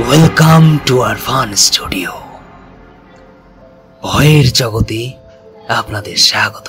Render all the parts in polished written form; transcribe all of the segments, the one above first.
Welcome to Arfan studio. ভয়ের জগতে আপনাদের স্বাগত।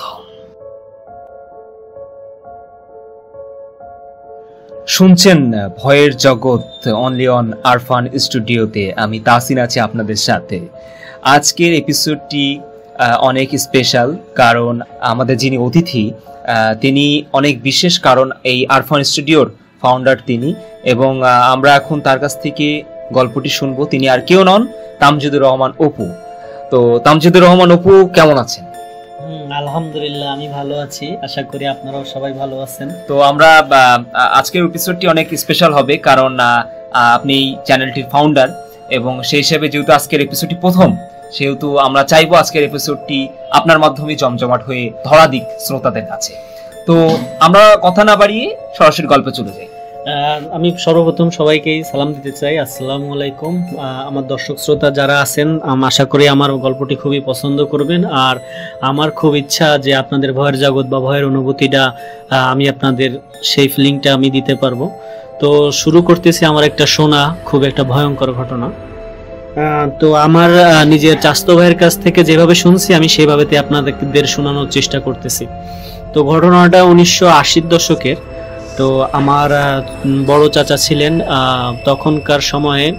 শুনছেন ভয়ের জগৎ অনলি অন আরফান স্টুডিওতে। আমি তাসিন আছি আপনাদের সাথে। আজকের এপিসোডটি অনেক স্পেশাল, কারণ আমাদের যিনি অতিথি তিনি অনেক বিশেষ, কারণ এই আরফান স্টুডিওর ফাউন্ডার তিনি, এবং আমরা এখন তার কাছ থেকে গল্পটি শুনবো। তিনি আর কেউ নন, তামজিদুর রহমান অপু। তো তামজিদুর রহমান অপু, কেমন আছেন? আলহামদুলিল্লাহ, আমি ভালো আছি, আশা করি আপনারাও সবাই ভালো আছেন। তো আমরা আজকের এপিসোডটি অনেক স্পেশাল হবে, কারণ আপনি চ্যানেলটির ফাউন্ডার, এবং সেই হিসেবে যেহেতু আজকের এপিসোডটি প্রথম, সেহেতু আমরা চাইবো আজকের এপিসোডটি আপনার মাধ্যমে জমজমাট হয়ে ধরা দিক শ্রোতাদের কাছে। তো আমরা কথা না বাড়িয়ে সরাসরি গল্পে চলে যাই। আমি সর্বপ্রথম সবাইকেই সালাম দিতে চাই, আসসালামু আলাইকুম। আমার দর্শক শ্রোতা যারা আছেন, আশা করি আমার গল্পটি খুবই পছন্দ করবেন। আর আমার খুব ইচ্ছা যে আপনাদের ভয়ের জগৎ বা ভয়ের অনুভূতিটা আমি আপনাদের সেই ফিলিংটা আমি দিতে পারবো। তো শুরু করতেছি আমার একটা শোনা খুব একটা ভয়ঙ্কর ঘটনা। তো আমার নিজের চাচাতো ভাইয়ের কাছ থেকে যেভাবে শুনছি আমি সেভাবেতে আপনাদের শোনানোর চেষ্টা করতেছি। তো ঘটনাটা 1980-র দশকের। তো আমার বড় চাচা ছিলেন, তখনকার সময়ে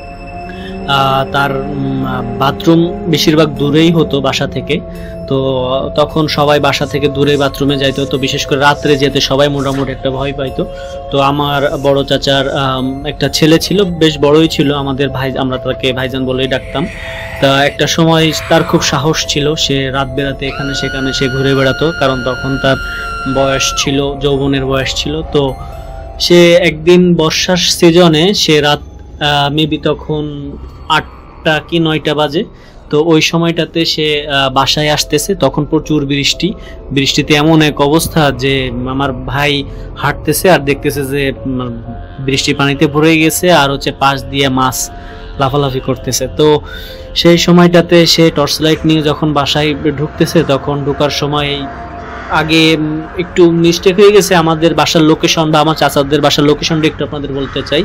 তার বাথরুম বেশিরভাগ দূরেই হতো বাসা থেকে। তো তখন সবাই বাসা থেকে দূরে বাথরুমে যাইতো, তো বিশেষ করে রাত্রে যেতে সবাই মোটামুটি একটা ভয় পাইতো। তো আমার বড় চাচার একটা ছেলে ছিল, বেশ বড়ই ছিল, আমাদের ভাই, আমরা তাকে ভাইজান বলেই ডাকতাম। তা একটা সময় তার খুব সাহস ছিল, সে রাত বেরাতে এখানে সেখানে সে ঘুরে বেড়াতো, কারণ তখন তার বয়স ছিল, যৌবনের বয়স ছিল। তো সে একদিন বর্ষার সিজনে সে রাত মেবি তখন 8টা কি 9টা বাজে। তো ওই সময়টাতে সে বাসায় আসতেছে, তখন প্রচুর বৃষ্টিতে এমন এক অবস্থা যে আমার ভাই হাঁটতেছে আর দেখতেছে যে বৃষ্টির পানিতে ভরে গেছে, আর হচ্ছে পাশ দিয়ে মাছ লাফালাফি করতেছে। তো সেই সময়টাতে সে টর্চ লাইট নিয়ে যখন বাসায় ঢুকতেছে, তখন ঢোকার সময় আগে একটু মিস্টেক হয়ে গেছে আমাদের বাসার লোকেশন, বা আমার চাচাদের বাসার লোকেশনটা একটু আপনাদের বলতে চাই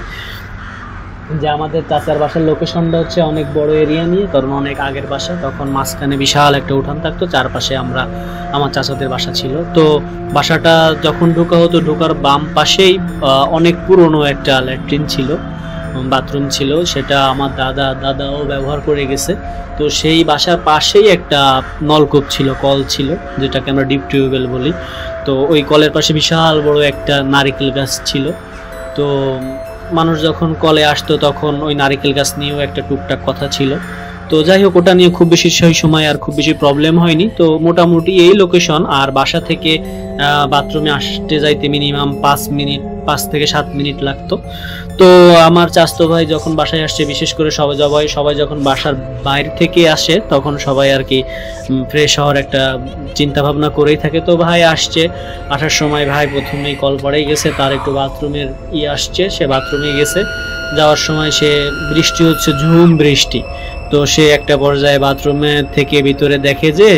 যে আমাদের চাচার বাসার লোকেশনটা হচ্ছে অনেক বড় এরিয়া নিয়ে, কারণ অনেক আগের বাসা, তখন মাঝখানে বিশাল একটা উঠান থাকতো, চারপাশে আমার চাচাদের বাসা ছিল। তো বাসাটা যখন ঢোকা হতো, ঢোকার বাম পাশেই অনেক পুরনো একটা ল্যাট্রিন ছিল, বাথরুম ছিল, সেটা আমার দাদাও ব্যবহার করে গেছে। তো সেই বাসার পাশেই একটা নলকূপ ছিল, কল ছিল, যেটাকে আমরা ডিপ টিউবওয়েল বলি। তো ওই কলের পাশে বিশাল বড় একটা নারিকেল গাছ ছিল। তো মানুষ যখন কলে আসতো তখন ওই নারিকেল গাছ নিয়েও একটা টুকটাক কথা ছিল। তো যাই হোক, ওটা নিয়ে খুব বেশি সেই সময় আর খুব বেশি প্রবলেম হয়নি। তো মোটামুটি এই লোকেশন, আর বাসা থেকে বাথরুমে আসতে যাইতে মিনিমাম 5 থেকে 7 মিনিট লাগতো। তো আমার চাচাতো ভাই যখন বাসায় আসছে, বিশেষ করে সবাই যখন বাসার বাইরে থেকে আসে, তখন সবাই আর কি ফ্রেশ হওয়ার একটা চিন্তা ভাবনা করেই থাকে। তো ভাই আসার সময় ভাই প্রথমেই কল পড়েই গেছে, তার একটু বাথরুমের আসছে, সে বাথরুমে গেছে। যাওয়ার সময় সে বৃষ্টি হচ্ছে, ঝুম বৃষ্টি। তো সে একটা পর্যায়ে বাথরুমে থেকে ভিতরে দেখে যে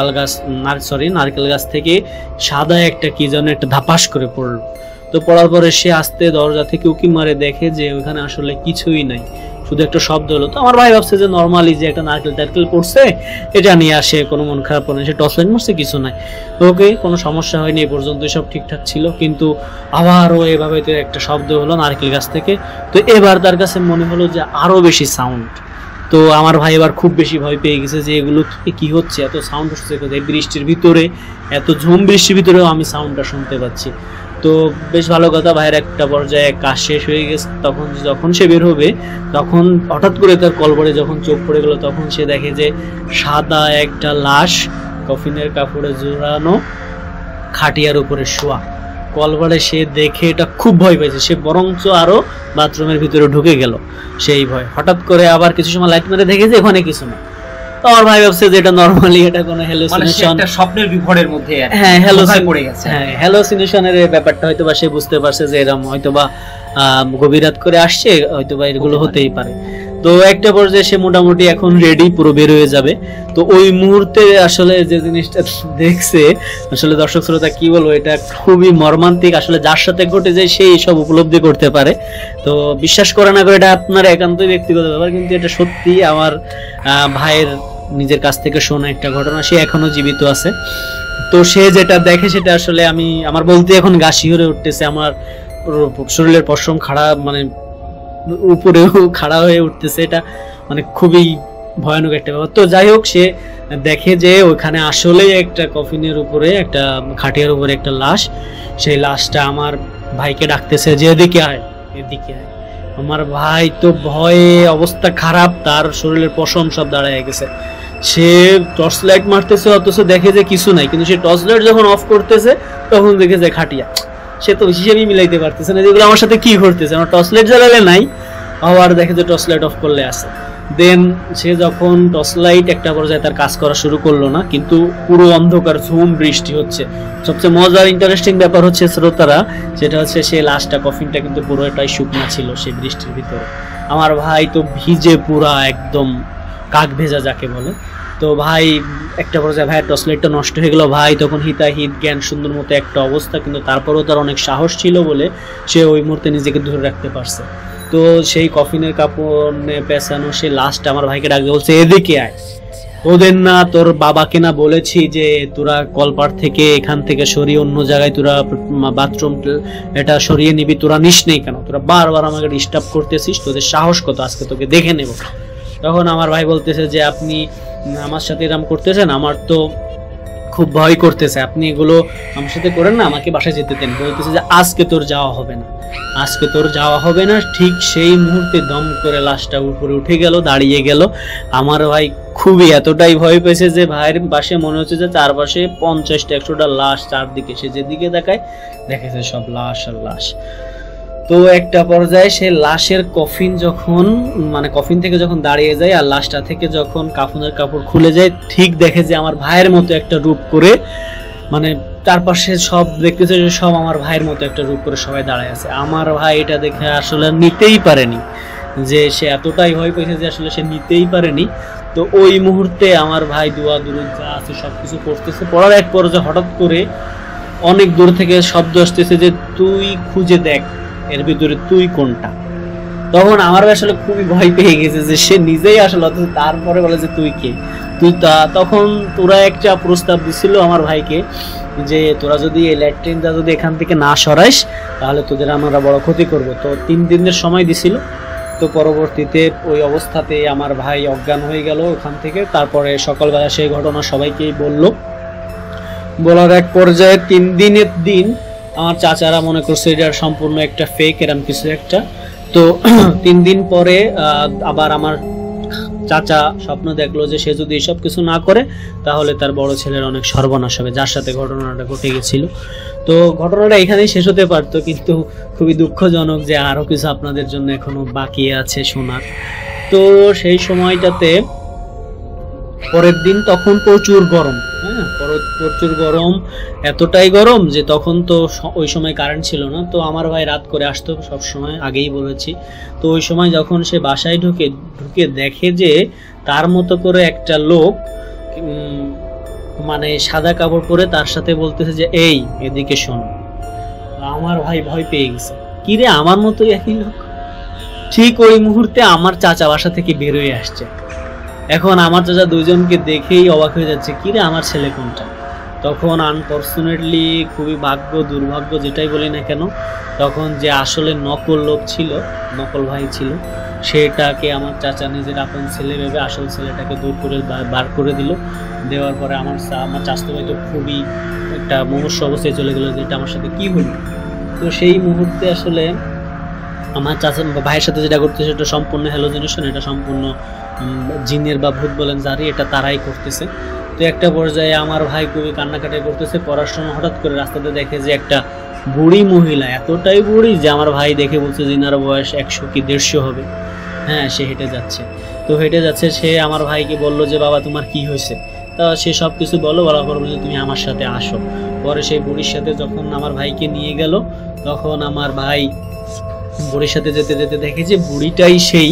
নারকেল গাছ থেকে সাদা একটা কি যেন একটা ধাপাস করে পড়লো। তো পড়ার পরে সে আস্তে দরজা থেকে উকি মারে দেখে যে ওখানে আসলে কিছুই নাই, শুধু একটা শব্দ হলো। তো আমার ভাই ভাবছে যে নর্মালি যে একটা নারকেল পড়ছে, এটা নিয়ে আসে, কোনো মন খারাপ করে সে টর্চ লাইট মারছে, কিছু নাই, ওকে কোনো সমস্যা হয়নি, এই পর্যন্ত সব ঠিকঠাক ছিল। কিন্তু আবারও এভাবে একটা শব্দ হলো নারকেল গাছ থেকে। তো এবার তার কাছে মনে হলো যে আরো বেশি সাউন্ড। তো আমার ভাই এবার খুব বেশি ভয় পেয়ে গেছে যে এগুলো কি হচ্ছে, এত সাউন্ড হচ্ছে কোথায়, বৃষ্টির ভিতরে, এত ঝুম বৃষ্টির ভিতরেও আমি সাউন্ডটা শুনতে পাচ্ছি। তো বেশ ভালো কথা, ভাইয়ের একটা পর্যায়ে কাজ শেষ হয়ে গেছে, যখন সে বের হবে, তখন হঠাৎ করে তার কলবরে যখন চোখ পড়ে গেল, তখন সে দেখে যে সাদা একটা লাশ কফিনের কাপড়ে জোড়ানো, খাটিয়ার উপরে শোয়া। কলবরে সে দেখে এটা খুব ভয় পেয়েছে, সে বরঞ্চ আরো বাথরুমের ভিতরে ঢুকে গেল সেই ভয়। হঠাৎ করে আবার কিছু সময় লাইট মেরে দেখে যে ওখানে কিছু না। তো আমার ভাই ভাবছে যে এটা নরমালি এটা কোনো হ্যালুসিনেশন, একটা স্বপ্নের বিভ্রের মধ্যে, হ্যাঁ হ্যালুসিনেশনের ব্যাপারটা হয়তোবা সে বুঝতে পারছে যে এরকম হয়তোবা গভীর রাত করে আসছে, হয়তোবা এগুলো হতেই পারে। তো একটা পর্যায়ে সে মোটামুটি এখন রেডি, পুরো বের হয়ে যাবে। তো ওই মুহূর্তে আসলে যে জিনিসটা দেখছে, আসলে দর্শক শ্রোতা কি বলবো, এটা খুবই মর্মান্তিক। আসলে যার সাথে ঘটে যায় সেই সব উপলব্ধি করতে পারে। তো বিশ্বাস করে না করে, এটা আপনার একান্তই ব্যক্তিগত ব্যাপার, কিন্তু এটা সত্যি আমার ভাইয়ের নিজের কাছ থেকে শোনা একটা ঘটনা। সে এখনো জীবিত আছে। তো সে যেটা দেখে সেটা আসলে আমার বলতে এখন গা শিহরে উঠতেছে, আমার শরীরের পশম খাড়া, মানে উপরেও খাড়া হয়ে উঠতেছে। এটা মানে খুবই ভয়ানক একটা ব্যাপার। তো যাই হোক, সে দেখে যে ওখানে আসলে একটা কফিনের উপরে, একটা খাটিয়ার উপরে একটা লাশ। সেই লাশটা আমার ভাইকে ডাকতেছে যে এদিকে আয়, এদিকে আয়। আমার ভাই তো ভয়ে অবস্থা খারাপ, তার শরীরের পশম সব দাঁড়ায় গেছে। সে টর্চ লাইট মারতেছে, অথচ দেখে যে কিছু নাই, কিন্তু সে টর্চ লাইট যখন অফ করতেছে তখন দেখে যে খাটিয়া। সে তো হিসেবেই মিলাইতে পারতেছে না যেগুলো আমার সাথে কি ঘটতেছে। আমার টর্চ লাইট জ্বালালে নাই, আবার দেখে যে টর্চ লাইট অফ করলে আছে। দেন সে যখন টর্চ লাইট একটা পর্যায়ে তার কাজ করা শুরু করলো না, কিন্তু পুরো অন্ধকার, ঝুম বৃষ্টি হচ্ছে। সবচেয়ে মজার ইন্টারেস্টিং ব্যাপার হচ্ছে শ্রোতারা, সেটা হচ্ছে সে লাশটা, কফিনটা কিন্তু পুরোটাই শুকনা ছিল সেই বৃষ্টির ভিতরে। আমার ভাই তো ভিজে পুরা একদম কাক ভেজা যাকে বলে। তো ভাই একটা পর্যায়ে ভাইয়ের টর্চ লাইটটা নষ্ট হয়ে গেল। ভাই তখন হিতাহিত জ্ঞান সুন্দর মতো একটা অবস্থা, কিন্তু তারপরেও তার অনেক সাহস ছিল বলে সে ওই মুহূর্তে নিজেকে ধরে রাখতে পারছে। তো সেই কফিনের কাপড়ে পেঁচানো সে লাশটা আমার ভাইকে ডাকতে বলছে এদিকে আয়। তোদের না তোর বাবাকে না বলেছি যে তোরা কলপার থেকে এখান থেকে সরিয়ে অন্য জায়গায় তোরা বাথরুম এটা সরিয়ে নিবি, তোরা নিস নেই কেন? তোরা বারবার আমাকে ডিস্টার্ব করতেছিস, তোদের সাহস কত, আজকে তোকে দেখে নেব। তখন আমার ভাই বলতেছে যে আপনি আমার সাথে এরকম করতেছেন, আমার তো খুব ভয় করতেছে, আপনি এগুলো আমার সাথে করেন না, আমাকে বাসায় যেতে দেন। বলতেছে যে আজকে তোর যাওয়া হবে না, আজকে তোর যাওয়া হবে না। ঠিক সেই মুহূর্তে দম করে লাশটা উপরে উঠে গেল, দাঁড়িয়ে গেল। আমার ভাই খুবই এতটাই ভয় পেয়েছে যে ভাইয়ের পাশে মনে হচ্ছে যে চারপাশে 50-100টা লাশ, চারদিকে সে যেদিকে দেখায় দেখেছে সব লাশ আর লাশ। তো একটা পর্যায়ে সে লাশের কফিন যখন, মানে কফিন থেকে যখন দাঁড়িয়ে যায় আর লাশটা থেকে যখন কাফনের কাপড় খুলে যায়, ঠিক দেখে যে আমার ভাইয়ের মতো একটা রূপ করে, মানে চারপাশে সব দেখতেছে যে সব আমার ভাইয়ের মতো একটা রূপ করে সবাই দাঁড়ায় আছে। আমার ভাই এটা দেখে আসলে নিতেই পারেনি, যে সে এতটাই ভয় পেয়েছে যে আসলে সে নিতেই পারেনি। তো ওই মুহূর্তে আমার ভাই দোয়া দুরুদ যা আছে সবকিছু পড়তেছে, পড়ার এক পর্যায়ে হঠাৎ করে অনেক দূর থেকে শব্দ আসতেছে যে তুই খুঁজে দেখ এর ভিতরে তুই কোনটা। তখন আমার আসলে খুবই ভয় পেয়ে গেছে যে সে নিজেই আসলে, তারপরে বলে যে তুই কে, তুই তা। তখন তোরা একটা প্রস্তাব দিছিল আমার ভাইকে যে তোরা যদি এই ল্যাট্রিনটা যদি এখান থেকে না সরাইস তাহলে তোদের আমরা বড় ক্ষতি করব। তো 3 দিনের সময় দিছিল। তো পরবর্তীতে ওই অবস্থাতে আমার ভাই অজ্ঞান হয়ে গেল ওখান থেকে। তারপরে সকালবেলা সেই ঘটনা সবাইকেই বলল। বলার এক পর্যায়ে 3 দিনের দিন আমার চাচারা মনে করছে এটা সম্পূর্ণ একটা ফেক, এরকম কিছু একটা। তো 3 দিন পরে আবার আমার চাচা স্বপ্ন দেখলো যে সে যদি এসব কিছু না করে তাহলে তার বড় ছেলের অনেক সর্বনাশ হবে, যার সাথে ঘটনাটা ঘটে গেছিল। তো ঘটনাটা এখানেই শেষ হতে পারতো, কিন্তু খুবই দুঃখজনক যে আরো কিছু আপনাদের জন্য এখনো বাকি আছে শোনার। তো সেই সময়টাতে পরের দিন তখন প্রচুর গরম, হ্যাঁ প্রচুর গরম, এতটাই গরম যে তখন তো ওই সময় কারেন্ট ছিল না। তো আমার ভাই রাত করে আসতো সব সময়, আগেই বলেছি। তো ওই সময় যখন সে বাসায় ঢুকে দেখে যে তার মতো করে একটা লোক মানে সাদা কাপড় পরে তার সাথে বলতেছে যে এই এদিকে শোন। আমার ভাই ভয় পেয়ে গেছে, কি রে আমার মতোই একই লোক। ঠিক ওই মুহূর্তে আমার চাচা বাসা থেকে বের হয়ে আসছে। এখন আমার চাচা দুজনকে দেখেই অবাক হয়ে যাচ্ছে, কি রে আমার ছেলে কোনটা। তখন আনফরচুনেটলি খুবই ভাগ্য দুর্ভাগ্য যেটাই বলি না কেন, তখন যে আসলে নকল লোক ছিল, নকল ভাই ছিল, সেটাকে আমার চাচা নিজের আপন ছেলে ভেবে আসল ছেলেটাকে দূর করে বার করে দিল। দেওয়ার পরে আমার চাচাতো ভাই তো খুবই একটা মুমূর্ষু অবস্থায় চলে গেল যে এটা আমার সাথে কি হলো। তো সেই মুহূর্তে আসলে আমার চাচা ভাইয়ের সাথে যেটা করতেছে সেটা সম্পূর্ণ হ্যালোজিনেশন, এটা সম্পূর্ণ জিনের বা ভূত বলেন যারই, এটা তারাই করতেছে। তো একটা পর্যায়ে আমার ভাই খুবই কান্নাকাটি করতেছে। করার সময় হঠাৎ করে রাস্তাতে দেখে যে একটা বুড়ি মহিলা, এতটাই বুড়ি যে আমার ভাই দেখে বলছে যে ইনার বয়স 100 কি 150 হবে। হ্যাঁ, সে হেঁটে যাচ্ছে। তো হেঁটে যাচ্ছে, সে আমার ভাইকে বললো যে বাবা তোমার কি হয়েছে। তা সে সব কিছু বলার পর বলছে তুমি আমার সাথে আসো। পরে সেই বুড়ির সাথে যখন আমার ভাইকে নিয়ে গেল, তখন আমার ভাই বুড়ির সাথে যেতে যেতে দেখে যে বুড়িটাই সেই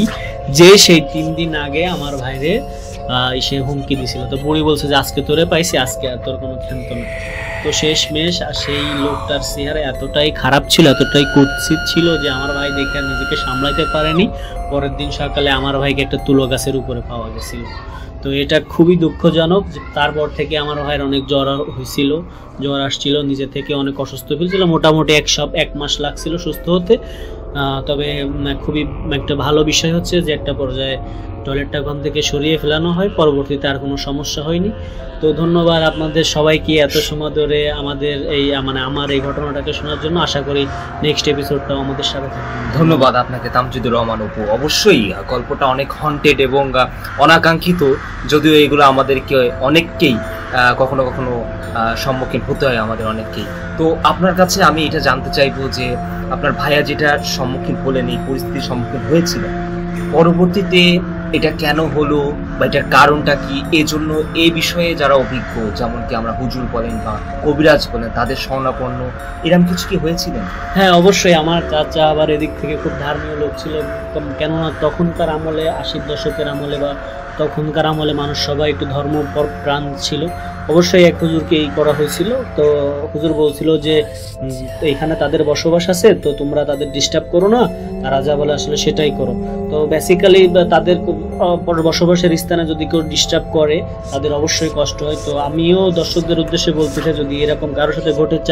যে সেই 3 দিন আগে আমার ভাইরে সে হুমকি দিছিল। তো বুড়ি বলছে যে আজকে তোরে পাইছি, আজকে আর তোর কোনো ক্ষান্ত না। তো শেষমেশ সেই লোকটার চেহারা এতটাই খারাপ ছিল, এতটাই কুৎসিত ছিল যে আমার ভাই দেখে নিজেকে সামলাইতে পারেনি। পরের দিন সকালে আমার ভাইকে একটা তুলো গাছের উপরে পাওয়া গেছিল। তো এটা খুবই দুঃখজনক। তারপর থেকে আমার ভাইয়ের অনেক জ্বর হয়েছিল, জ্বর আসছিল, নিজে থেকে অনেক অসুস্থ ফিলছিল, মোটামুটি 1 মাস লাগছিল সুস্থ হতে। তবে খুবই একটা ভালো বিষয় হচ্ছে যে একটা পর্যায়ে টয়লেটটা ওখান থেকে সরিয়ে ফেলানো হয়, পরবর্তীতে আর কোনো সমস্যা হয়নি। তো ধন্যবাদ আপনাদের সবাইকে এত সময় ধরে আমাদের এই আমার এই ঘটনাটাকে শোনার জন্য। আশা করি নেক্সট এপিসোডটাও আমাদের সাথে থাকবে। ধন্যবাদ আপনাকে তামজিদুর রহমান অপু। অবশ্যই গল্পটা অনেক হন্টেড এবং অনাকাঙ্ক্ষিত, যদিও এগুলো আমাদেরকে অনেককেই কখনো কখনো সম্মুখীন হতে হয় আমাদের অনেককেই। তো আপনার কাছে আমি এটা জানতে চাইবো যে আপনার ভাইয়া যেটার সম্মুখীন হলেন, এই পরিস্থিতির সম্মুখীন হয়েছিল, পরবর্তীতে এটা কেন হলো বা এটার কারণটা কি, এজন্য এই বিষয়ে যারা অভিজ্ঞ, যেমন কি আমরা হুজুর বলেন বা কবিরাজ বলেন, তাদের শরণাপন্ন এরকম কিছু কি হয়েছিলেন? হ্যাঁ, অবশ্যই। আমার চাচা আবার এদিক থেকে খুব ধার্মীয় লোক ছিল, কেননা তখনকার আমলে 80 দশকের আমলে বা তখনকার আমলে মানুষ সবাই একটু ধর্মপর প্রাণ ছিল। অবশ্যই এক হুজুরকে এই করা হয়েছিল। তো হুজুর বলছিল যে এখানে তাদের বসবাস আছে, তো তোমরা তাদের ডিস্টার্ব করো না, তারা যা বলে আসলে সেটাই করো। তো বেসিক্যালি তাদের বসবাসের স্থানে যদি কেউ ডিস্টার্ব করে তাদের অবশ্যই কষ্ট হয়। তো আমিও দর্শকদের উদ্দেশ্যে বলতে চাই, যদি এরকম কারোর সাথে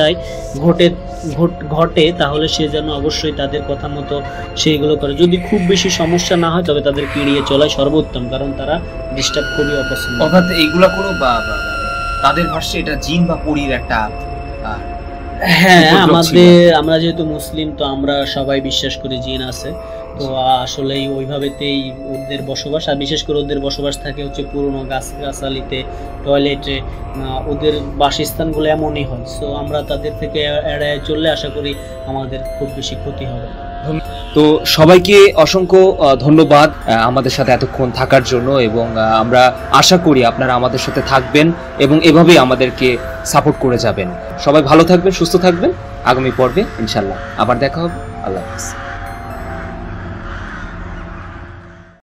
ঘটে তাহলে সে যেন অবশ্যই তাদের কথা মতো সেইগুলো করে। যদি খুব বেশি সমস্যা না হয় তবে তাদেরকে এড়িয়ে চলাই সর্বোত্তম, কারণ তারা ডিস্টার্ব খুবই অপছন্দ। অর্থাৎ এইগুলা কোনো তাদের ভাষ্যে এটা জিন বা পরীর একটা হ্যাঁ, আমরা যেহেতু মুসলিম, তো আমরা সবাই বিশ্বাস করি জিন আছে। তো আসলে ওইভাবেতেই ওদের বসবাস, আর বিশেষ করে ওদের বসবাস থাকে হচ্ছে পুরনো গাছগাছালিতে, টয়লেটে, ওদের বাসস্থানগুলো এমনই হয়। সো আমরা তাদের থেকে এড়ায় চললে আশা করি আমাদের খুব বেশি ক্ষতি হবে। তো সবাইকে অসংখ্য ধন্যবাদ আমাদের সাথে এতক্ষণ থাকার জন্য, এবং আমরা আশা করি আপনারা আমাদের সাথে থাকবেন এবং এভাবেই আমাদেরকে সাপোর্ট করে যাবেন। সবাই ভালো থাকবেন, সুস্থ থাকবেন। আগামী পর্বে ইনশাল্লাহ আবার দেখা হবে। আল্লাহ হাফেজ।